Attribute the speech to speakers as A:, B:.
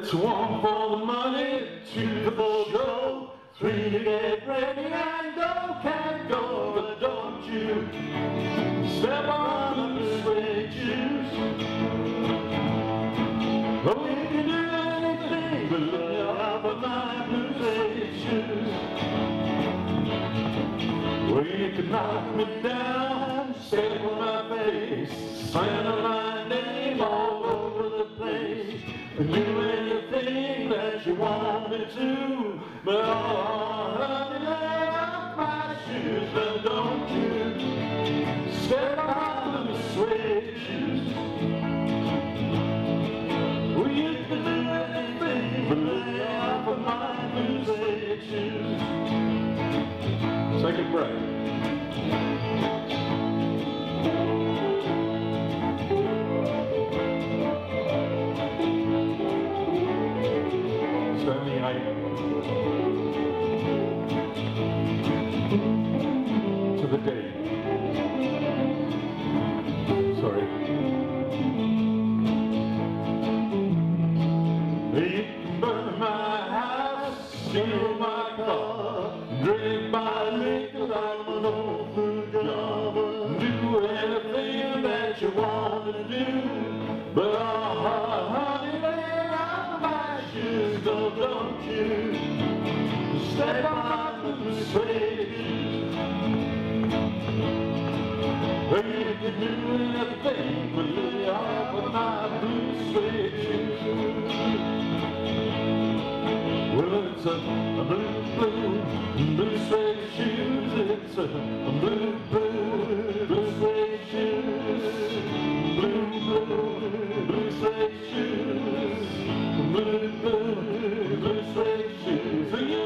A: It's one for the money, two for the show, three to get ready and go, can't go, but don't you step on the suede shoes. Oh, you can do anything but look out for my blue suede shoes. Well, you can knock me down, step on my face, slander my name all over the place, and do anything that you want me to, but oh, honey, lay off my shoes, but don't you step on the suede shoes. Well, you can do anything but lay off of my blue suede shoes. Second break. Stanley to the day. Sorry. You can burn my house, steal my car, drink my liquor like an old food job, do anything that you want to do, but oh, honey, lay off my shoes, don't you step on the suede shoes. Well, you can do anything but lay off of my blue suede shoes. Well, it's a blue suede shoes. It's a blue suede shoes. Blue suede shoes. Blue suede shoes.